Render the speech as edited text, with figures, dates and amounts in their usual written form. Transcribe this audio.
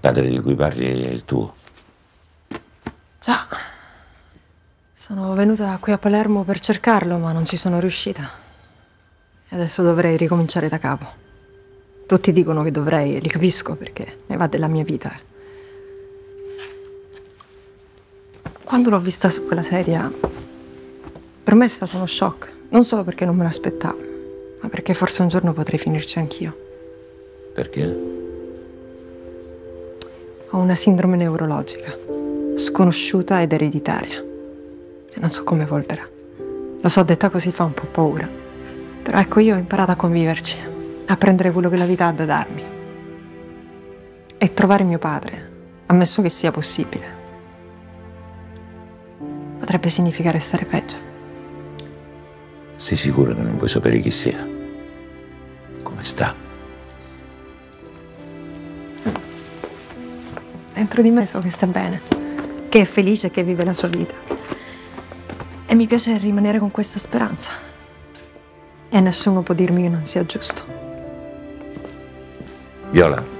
padre di cui parli è il tuo. Già. Sono venuta qui a Palermo per cercarlo, ma non ci sono riuscita. E adesso dovrei ricominciare da capo. Tutti dicono che dovrei, e li capisco perché ne va della mia vita. Quando l'ho vista su quella sedia, per me è stato uno shock. Non solo perché non me l'aspettavo, ma perché forse un giorno potrei finirci anch'io. Perché? Ho una sindrome neurologica, sconosciuta ed ereditaria. E non so come evolverà. Lo so, detta così fa un po' paura. Però ecco, io ho imparato a conviverci, a prendere quello che la vita ha da darmi. E trovare mio padre, ammesso che sia possibile, potrebbe significare stare peggio. Sei sicuro che non vuoi sapere chi sia? Come sta? Dentro di me so che sta bene, che è felice e che vive la sua vita. E mi piace rimanere con questa speranza. E nessuno può dirmi che non sia giusto. Viola.